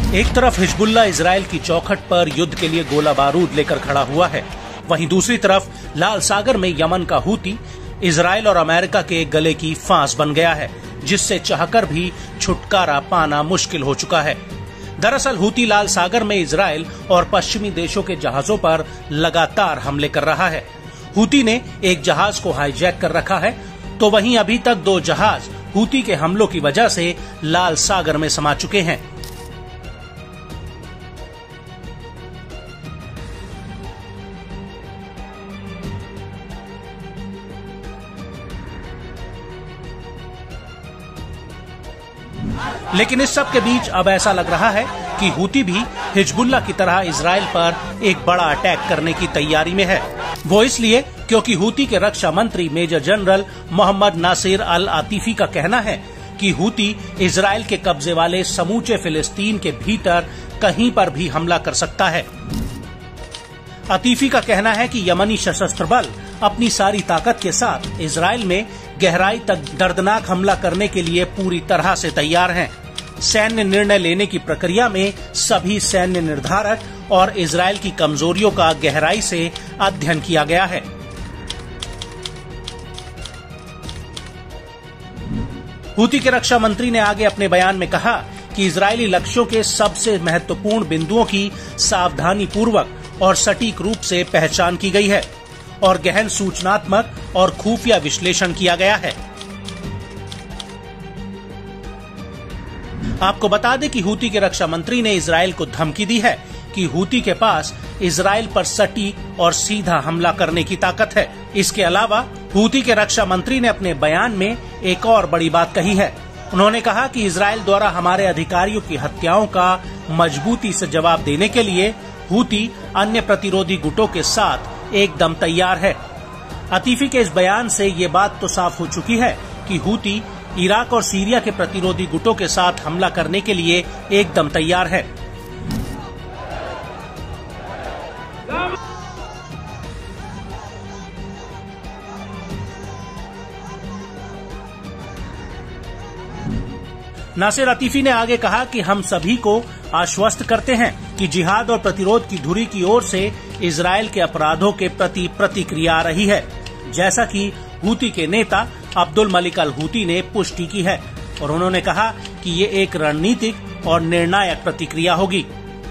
एक तरफ Hezbollah Israel की चौखट पर युद्ध के लिए गोला बारूद लेकर खड़ा हुआ है, वहीं दूसरी तरफ लाल सागर में यमन का हूती इजराइल और अमेरिका के गले की फांस बन गया है, जिससे चाहकर भी छुटकारा पाना मुश्किल हो चुका है। दरअसल हूती लाल सागर में इजराइल और पश्चिमी देशों के जहाजों पर लगातार हमले कर रहा है। हूती ने एक जहाज को हाईजैक कर रखा है, तो वहीं अभी तक 2 जहाज हूती के हमलों की वजह से लाल सागर में समा चुके हैं। लेकिन इस सब के बीच अब ऐसा लग रहा है कि हूती भी हिजबुल्लाह की तरह इजराइल पर एक बड़ा अटैक करने की तैयारी में है। वो इसलिए क्योंकि हूती के रक्षा मंत्री major general Mohammed Nasir al Atifi का कहना है कि हूती इजराइल के कब्जे वाले समूचे फिलिस्तीन के भीतर कहीं पर भी हमला कर सकता है। आतिफी का कहना है कि यमनी सशस्त्र बल अपनी सारी ताकत के साथ इजराइल में गहराई तक दर्दनाक हमला करने के लिए पूरी तरह से तैयार हैं। सैन्य निर्णय लेने की प्रक्रिया में सभी सैन्य निर्धारक और इजराइल की कमजोरियों का गहराई से अध्ययन किया गया है। हूती के रक्षा मंत्री ने आगे अपने बयान में कहा कि इजरायली लक्ष्यों के सबसे महत्वपूर्ण बिंदुओं की सावधानी पूर्वक और सटीक रूप से पहचान की गई है और गहन सूचनात्मक और खुफिया विश्लेषण किया गया है। आपको बता दें कि हूती के रक्षा मंत्री ने इजराइल को धमकी दी है कि हूती के पास इजराइल पर सटीक और सीधा हमला करने की ताकत है। इसके अलावा हूती के रक्षा मंत्री ने अपने बयान में एक और बड़ी बात कही है। उन्होंने कहा कि इजराइल द्वारा हमारे अधिकारियों की हत्याओं का मजबूती से जवाब देने के लिए हूती अन्य प्रतिरोधी गुटों के साथ एकदम तैयार है। आतिफी के इस बयान से ये बात तो साफ हो चुकी है कि हूती इराक और सीरिया के प्रतिरोधी गुटों के साथ हमला करने के लिए एकदम तैयार है। नासिर आतिफी ने आगे कहा कि हम सभी को आश्वस्त करते हैं कि जिहाद और प्रतिरोध की धुरी की ओर से इजराइल के अपराधों के प्रति प्रतिक्रिया आ रही है, जैसा कि हूती के नेता अब्दुल मलिक अल हूती ने पुष्टि की है और उन्होंने कहा कि ये एक रणनीतिक और निर्णायक प्रतिक्रिया होगी।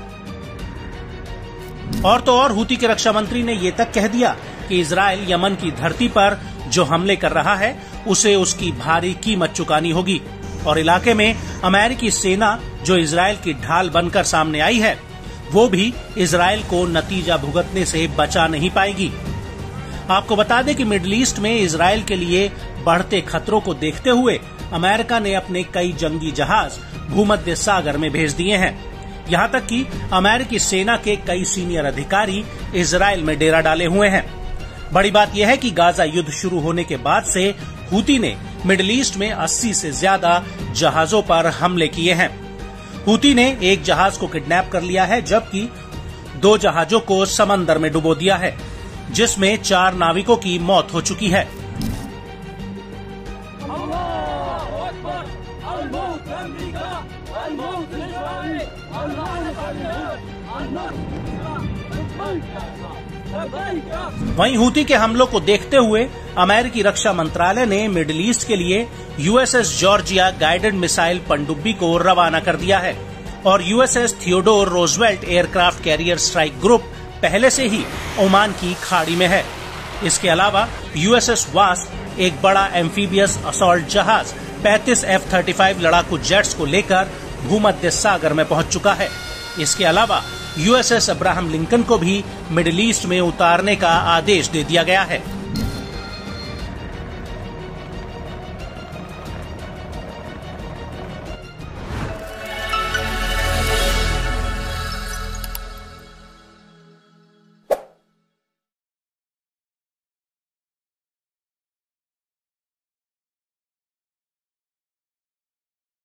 और तो और हूती के रक्षा मंत्री ने ये तक कह दिया कि इजराइल यमन की धरती पर जो हमले कर रहा है उसे उसकी भारी कीमत चुकानी होगी और इलाके में अमेरिकी सेना जो इजराइल की ढाल बनकर सामने आई है वो भी इजराइल को नतीजा भुगतने से बचा नहीं पाएगी। आपको बता दें कि मिडिल ईस्ट में इजराइल के लिए बढ़ते खतरों को देखते हुए अमेरिका ने अपने कई जंगी जहाज भूमध्य सागर में भेज दिए हैं। यहां तक कि अमेरिकी सेना के कई सीनियर अधिकारी इजराइल में डेरा डाले हुए हैं। बड़ी बात यह है कि गाजा युद्ध शुरू होने के बाद से हूती ने मिडिल ईस्ट में 80 से ज्यादा जहाजों पर हमले किए हैं। हूती ने एक जहाज को किडनैप कर लिया है, जबकि 2 जहाजों को समंदर में डुबो दिया है, जिसमें 4 नाविकों की मौत हो चुकी है। वहीं हूती के हमलों को देखते हुए अमेरिकी रक्षा मंत्रालय ने मिडिल ईस्ट के लिए यूएसएस जॉर्जिया गाइडेड मिसाइल पनडुब्बी को रवाना कर दिया है और USS Theodore Roosevelt aircraft carrier strike group पहले से ही ओमान की खाड़ी में है। इसके अलावा यूएसएस वास्प एक बड़ा एम्फीबियस असॉल्ट जहाज 35 F-35 लड़ाकू जेट्स को लेकर भूमध्य सागर में पहुंच चुका है। इसके अलावा यूएसएस अब्राहम लिंकन को भी मिडिल ईस्ट में उतारने का आदेश दे दिया गया है।